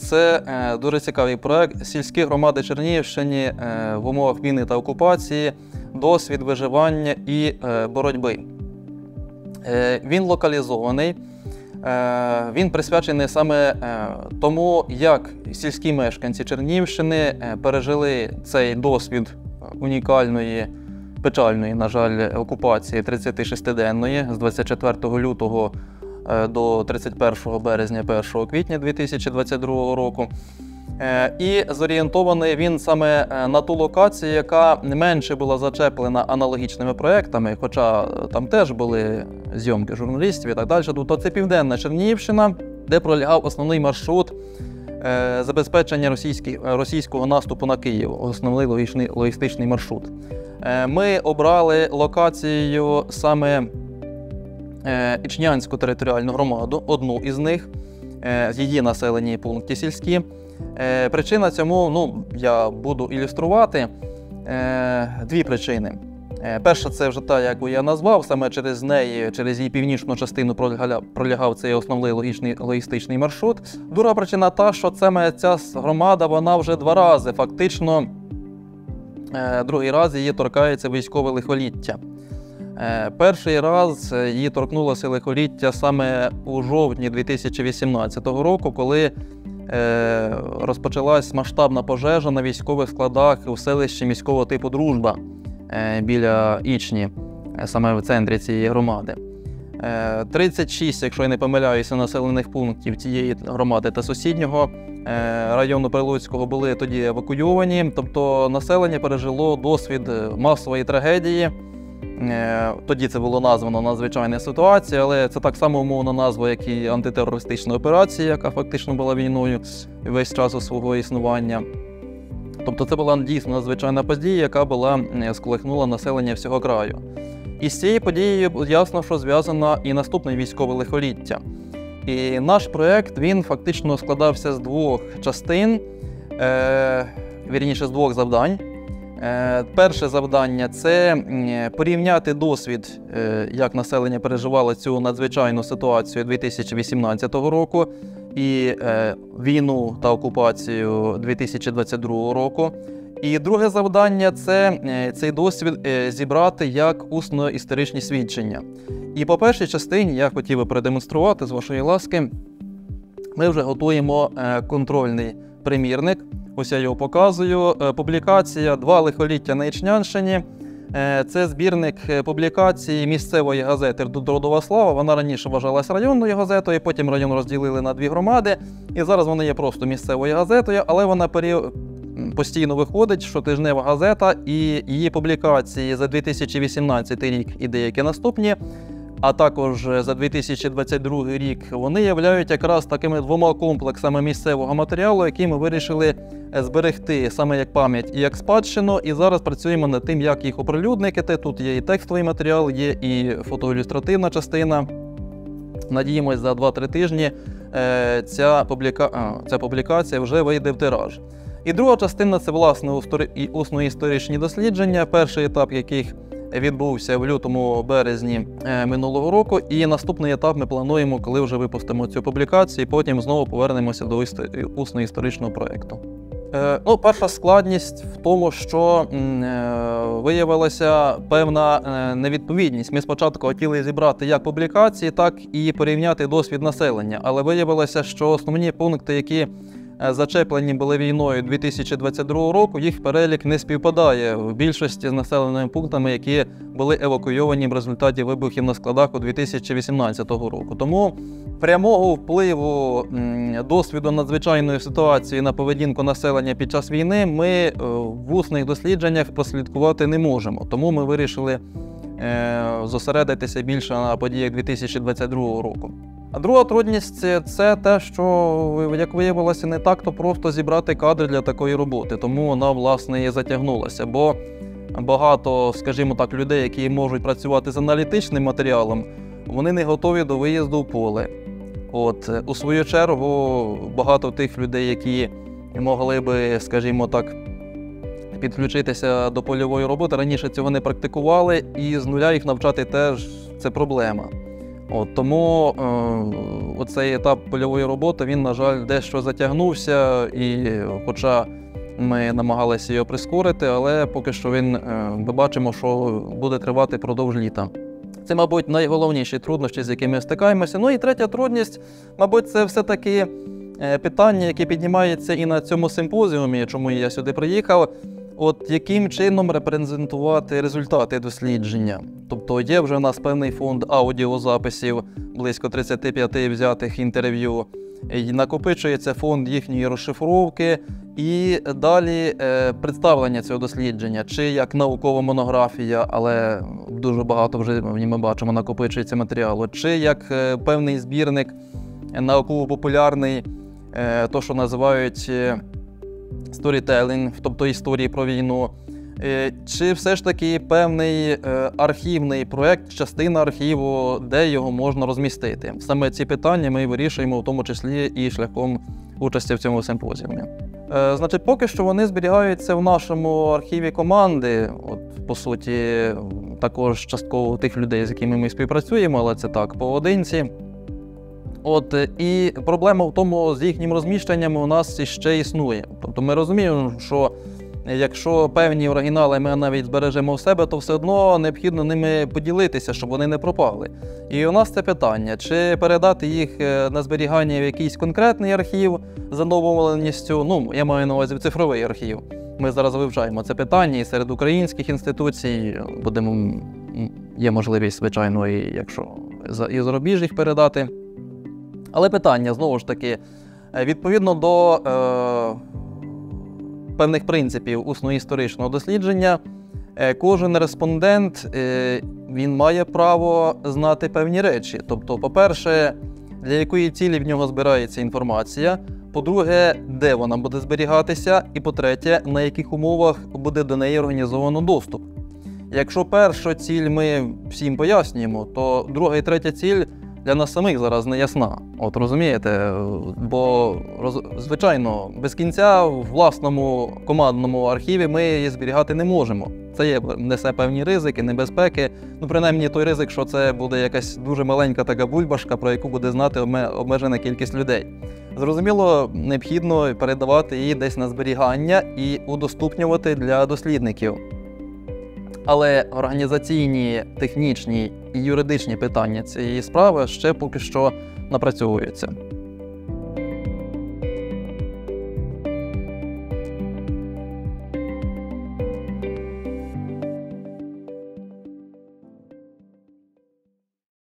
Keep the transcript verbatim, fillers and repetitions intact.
це дуже цікавий проект «Сільські громади Чернігівщини в умовах війни та окупації. Досвід виживання і боротьби». Він локалізований, він присвячений саме тому, як сільські мешканці Чернігівщини пережили цей досвід унікальної, печальної, на жаль, окупації тридцятишестиденної з двадцять четвертого лютого до тридцять першого березня - першого квітня дві тисячі двадцять другого року. І зорієнтований він саме на ту локацію, яка менше була зачеплена аналогічними проєктами, хоча там теж були зйомки журналістів і так далі. Тобто це Південна Чернігівщина, де пролягав основний маршрут забезпечення російського наступу на Київ, основний логістичний маршрут. Ми обрали локацією саме Ічнянську територіальну громаду, одну із них, її населені пункти сільські. Причина цьому, ну, я буду ілюструвати, дві причини. Перша – це вже та, яку я назвав, саме через неї, через її північну частину пролягав цей основний логістичний маршрут. Друга причина та, що саме ця громада, вона вже два рази, фактично, другий раз її торкається військове лихоліття. Перший раз її торкнулося лихоліття саме у жовтні дві тисячі вісімнадцятого року, коли розпочалась масштабна пожежа на військових складах у селищі міського типу Дружба біля Ічні, саме в центрі цієї громади. тридцять шість, якщо я не помиляюся, населених пунктів цієї громади та сусіднього району Прилуцького були тоді евакуйовані, тобто населення пережило досвід масової трагедії. Тоді це було названо надзвичайна ситуація, але це так само умовна назва, як і антитерористична операція, яка фактично була війною весь час у свого існування. Тобто це була дійсно надзвичайна подія, яка була сколихнула населення всього краю. І з цією подією ясно, що зв'язано і наступне військове лихоліття. І наш проєкт, він фактично складався з двох частин, е, вірніше з двох завдань. Перше завдання – це порівняти досвід, як населення переживало цю надзвичайну ситуацію дві тисячі вісімнадцятого року і війну та окупацію дві тисячі двадцять другого року. І друге завдання – це цей досвід зібрати як усно-історичні свідчення. І по першій частині я хотів би продемонструвати, з вашої ласки, ми вже готуємо контрольний примірник. Ось я його показую. Публікація «Два лихоліття на Ічнянщині». Це збірник публікацій місцевої газети «Трудова слава». Вона раніше вважалась районною газетою, потім район розділили на дві громади. І зараз вона є просто місцевою газетою, але вона постійно виходить, щотижнева газета, і її публікації за дві тисячі вісімнадцятий рік і деякі наступні, а також за дві тисячі двадцять другий рік, вони являють якраз такими двома комплексами місцевого матеріалу, які ми вирішили зберегти саме як пам'ять і як спадщину. І зараз працюємо над тим, як їх оприлюднити. Тут є і текстовий матеріал, є і фотоілюстративна частина. Надіємось, за два-три тижні ця, публіка... а, ця публікація вже вийде в тираж. І друга частина – це, власне, усно-історичні дослідження, перший етап яких відбувся в лютому-березні минулого року, і наступний етап ми плануємо, коли вже випустимо цю публікацію, і потім знову повернемося до усно-історичного проєкту. Е, ну, перша складність в тому, що е, виявилася певна е, невідповідність. Ми спочатку хотіли зібрати як публікації, так і порівняти досвід населення, але виявилося, що основні пункти, які зачеплені були війною дві тисячі двадцять другого року, їх перелік не співпадає в більшості з населеними пунктами, які були евакуйовані в результаті вибухів на складах у дві тисячі вісімнадцятого року. Тому прямого впливу досвіду надзвичайної ситуації на поведінку населення під час війни ми в усних дослідженнях прослідкувати не можемо. Тому ми вирішили зосередитися більше на подіях дві тисячі двадцять другого року. А друга трудність – це те, що, як виявилося, не так-то просто зібрати кадри для такої роботи, тому вона, власне, і затягнулася. Бо багато, скажімо так, людей, які можуть працювати з аналітичним матеріалом, вони не готові до виїзду в поле. От, у свою чергу, багато тих людей, які могли би, скажімо так, підключитися до польової роботи, раніше цього не практикували, і з нуля їх навчати теж – це проблема. От, тому е, оцей етап польової роботи, він, на жаль, дещо затягнувся, і хоча ми намагалися його прискорити, але поки що він, е, ми бачимо, що буде тривати продовж літа. Це, мабуть, найголовніші труднощі, з якими стикаємося. Ну і третя трудність, мабуть, це все-таки питання, яке піднімається і на цьому симпозіумі, чому я сюди приїхав. От яким чином репрезентувати результати дослідження? Тобто є вже у нас певний фонд аудіозаписів, близько тридцять п'ять взятих інтерв'ю, і накопичується фонд їхньої розшифровки, і далі е, представлення цього дослідження, чи як наукова монографія, але дуже багато вже ми бачимо, накопичується матеріалу, чи як е, певний збірник науково-популярний, е, то, що називають е, сторітелінг, тобто історії про війну, е, чи все ж таки певний е, архівний проєкт, частина архіву, де його можна розмістити. Саме ці питання ми вирішуємо, в тому числі і шляхом участі в цьому симпозіумі. Е, значить, поки що вони зберігаються в нашому архіві команди, от, по суті, також частково тих людей, з якими ми співпрацюємо, але це так, поодинці. От, і проблема в тому, з їхнім розміщенням у нас ще існує. Тобто ми розуміємо, що якщо певні оригінали ми навіть збережемо в себе, то все одно необхідно ними поділитися, щоб вони не пропали. І у нас це питання, чи передати їх на зберігання в якийсь конкретний архів за домовленістю, ну, я маю на увазі в цифровий архів. Ми зараз вивчаємо це питання і серед українських інституцій, будемо, є можливість, звичайно, і якщо і зарубіж їх передати. Але питання, знову ж таки, відповідно до е, певних принципів усно-історичного дослідження, е, кожен респондент, е, він має право знати певні речі. Тобто, по-перше, для якої цілі в нього збирається інформація, по-друге, де вона буде зберігатися, і по-третє, на яких умовах буде до неї організовано доступ. Якщо першу ціль ми всім пояснюємо, то друга і третя ціль для нас самих зараз не ясна. От розумієте, бо, роз... звичайно, без кінця в власному командному архіві ми її зберігати не можемо. Це є, несе певні ризики, небезпеки. Ну, принаймні той ризик, що це буде якась дуже маленька така бульбашка, про яку буде знати обмежена кількість людей. Зрозуміло, необхідно передавати її десь на зберігання і удоступнювати для дослідників. Але організаційні, технічні і юридичні питання цієї справи ще поки що напрацьовуються.